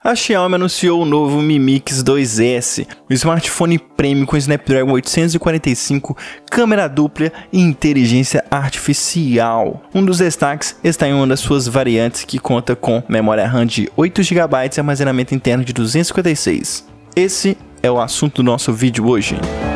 A Xiaomi anunciou o novo Mi Mix 2S, o smartphone premium com Snapdragon 845, câmera dupla e inteligência artificial. Um dos destaques está em uma das suas variantes que conta com memória RAM de 8 GB e armazenamento interno de 256. Esse é o assunto do nosso vídeo hoje.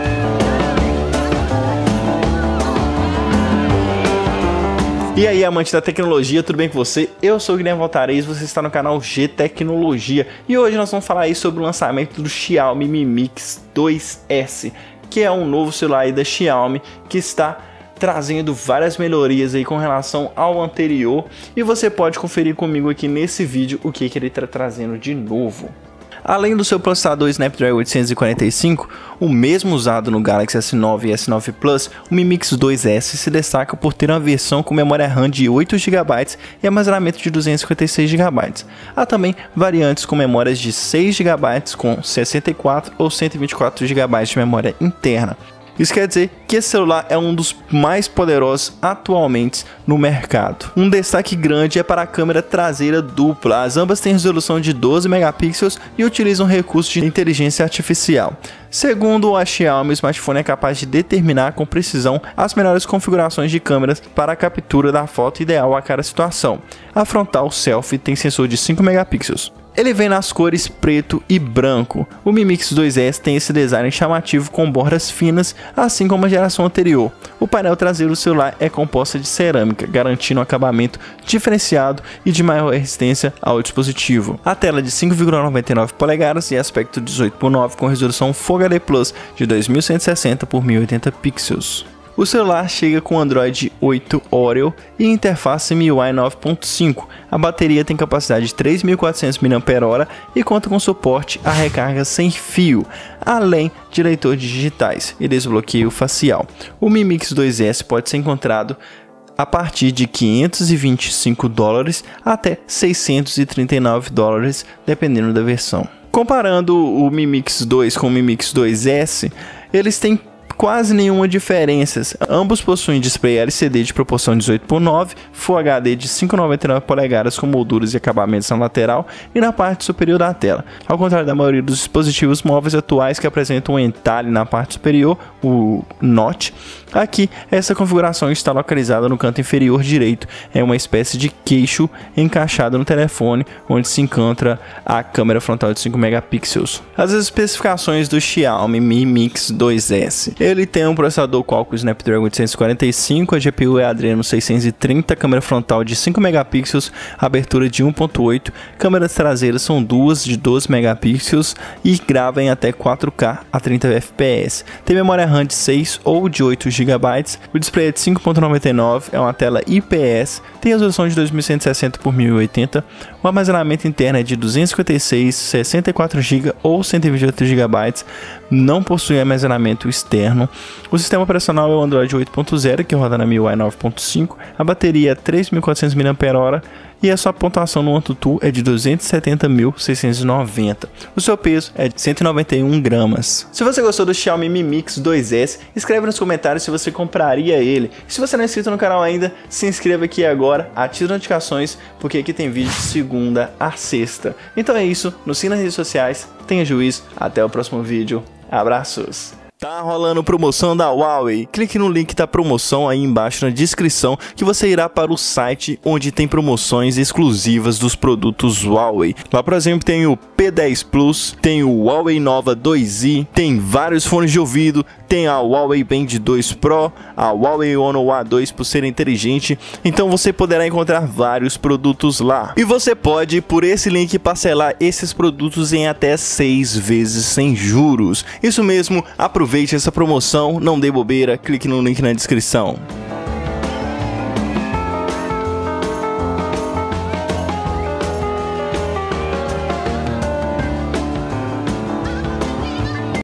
E aí, amante da tecnologia, tudo bem com você? Eu sou o Guilherme Valtares, você está no canal G Tecnologia e hoje nós vamos falar aí sobre o lançamento do Xiaomi Mi Mix 2S, que é um novo celular aí da Xiaomi que está trazendo várias melhorias aí com relação ao anterior, e você pode conferir comigo aqui nesse vídeo o que ele está trazendo de novo. Além do seu processador Snapdragon 845, o mesmo usado no Galaxy S9 e S9 Plus, o Mi Mix 2S se destaca por ter uma versão com memória RAM de 8 GB e armazenamento de 256 GB. Há também variantes com memórias de 6 GB com 64 ou 124 GB de memória interna. Isso quer dizer que esse celular é um dos mais poderosos atualmente no mercado. Um destaque grande é para a câmera traseira dupla. As ambas têm resolução de 12 megapixels e utilizam recursos de inteligência artificial. Segundo a Xiaomi, o smartphone é capaz de determinar com precisão as melhores configurações de câmeras para a captura da foto ideal a cada situação. A frontal selfie tem sensor de 5 megapixels. Ele vem nas cores preto e branco. O Mi Mix 2S tem esse design chamativo com bordas finas, assim como a geração anterior. O painel traseiro do celular é composto de cerâmica, garantindo um acabamento diferenciado e de maior resistência ao dispositivo. A tela de 5,99 polegadas e aspecto 18:9 com resolução Full HD Plus de 2160 por 1080 pixels. O celular chega com Android 8 Oreo e interface MIUI 9.5. A bateria tem capacidade de 3.400 mAh e conta com suporte à recarga sem fio, além de leitor de digitais e desbloqueio facial. O Mi Mix 2S pode ser encontrado a partir de $525 até $639, dependendo da versão. Comparando o Mi Mix 2 com o Mi Mix 2S, eles têm quase nenhuma diferença. Ambos possuem display LCD de proporção 18:9, Full HD de 5,99 polegadas com molduras e acabamentos na lateral e na parte superior da tela. Ao contrário da maioria dos dispositivos móveis atuais que apresentam um entalhe na parte superior, o Notch, aqui essa configuração está localizada no canto inferior direito. É uma espécie de queixo encaixado no telefone, onde se encontra a câmera frontal de 5 megapixels. As especificações do Xiaomi Mi Mix 2S. Ele tem um processador Qualcomm Snapdragon 845, a GPU é Adreno 630, câmera frontal de 5 megapixels, abertura de 1.8, câmeras traseiras são duas de 12 megapixels e grava em até 4K a 30 fps. Tem memória RAM de 6 ou de 8 GB, o display é de 5.99, é uma tela IPS, tem resolução de 2160 por 1080, o armazenamento interno é de 256, 64 GB ou 128 GB, não possui armazenamento externo. O sistema operacional é o Android 8.0, que roda na MIUI 9.5, a bateria é 3.400 mAh e a sua pontuação no AnTuTu é de 270.690. O seu peso é de 191 gramas. Se você gostou do Xiaomi Mi Mix 2S, escreve nos comentários se você compraria ele. Se você não é inscrito no canal ainda, se inscreva aqui agora, ative as notificações, porque aqui tem vídeo de segunda a sexta. Então é isso, nos siga nas redes sociais, tenha juízo, até o próximo vídeo, abraços! Tá rolando promoção da Huawei. Clique no link da promoção aí embaixo na descrição que você irá para o site onde tem promoções exclusivas dos produtos Huawei. Lá, por exemplo, tem o P10 Plus, tem o Huawei Nova 2i, tem vários fones de ouvido, tem a Huawei Band 2 Pro, a Huawei Honor A2 por ser inteligente. Então você poderá encontrar vários produtos lá. E você pode, por esse link, parcelar esses produtos em até 6 vezes sem juros. Isso mesmo, aproveite essa promoção, não dê bobeira, clique no link na descrição.